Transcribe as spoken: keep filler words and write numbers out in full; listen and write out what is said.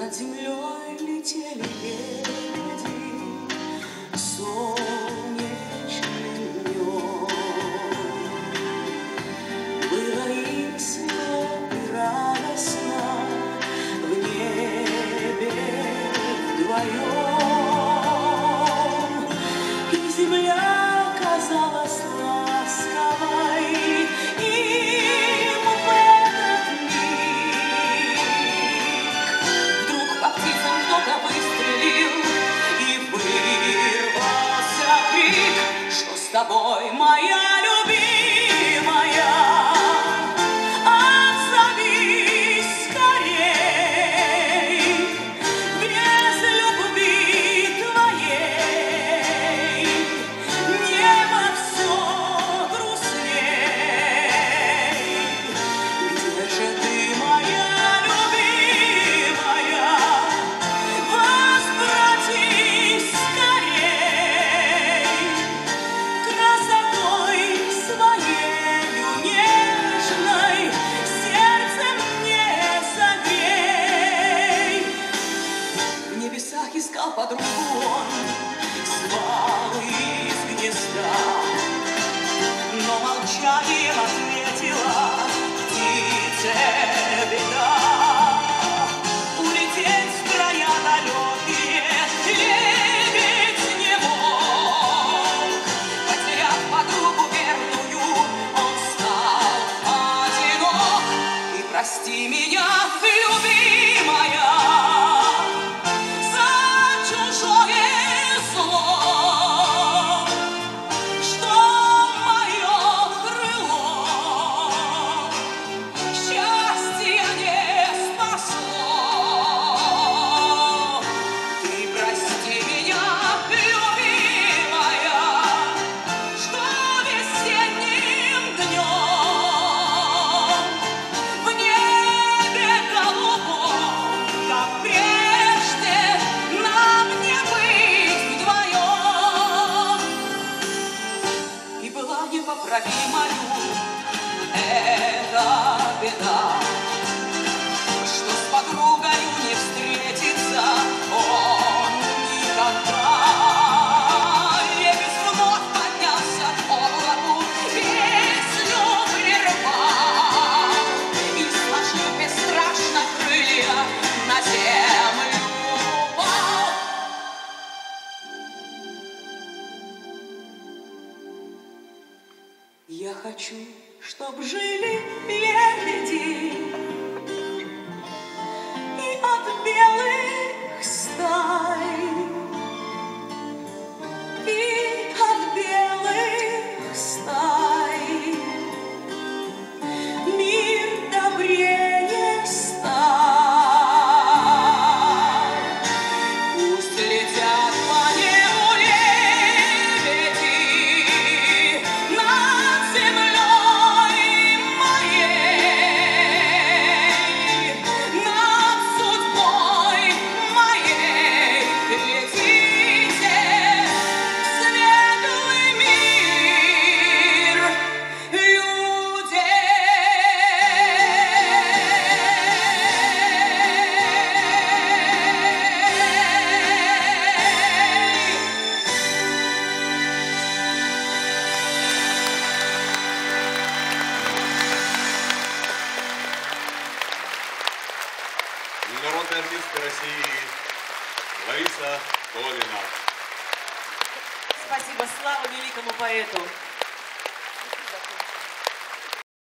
Над землей летели лебеди солнечным днем. Было им светло и радостно в небе вдвоем, и земля казалась ласковой им в этот миг. Вдруг по птицам кто-то выстрелил, и вырвался крик: что с тобой, моя любимая? Отзовись скорей, без любви твоей небо все грустней. Где же ты, моя любимая? Возвратись скорей, красотой своею нежной сердце мне согрей. В небесах искал подругу он, звал из гнезда, но молчанием ответила птице беда. Улететь в края далекие лебедь не мог. Потеряв подругу верную, он стал одинок. И прости меня, любимая, за чужое зло, что мое крыло счастья не спасло. Ты прости меня, любимая, что весенним днем в небе голубом, как прежде, нам не быть вдвоем. И была непоправимою эта беда, что с подругою не встретится он никогда. Лебедь вновь поднялся к облаку, песню прервал и, сложив бесстрашно крылья, на землю упал. Я хочу, чтоб жили лебеди и от белых стай, и от белых стай мир добрее стал. Пусть летят по небу лебеди над землей моей, над судьбой моей. Летите в светлый мир людей. Международная артистка России Лариса Долина. Спасибо, слава великому поэту.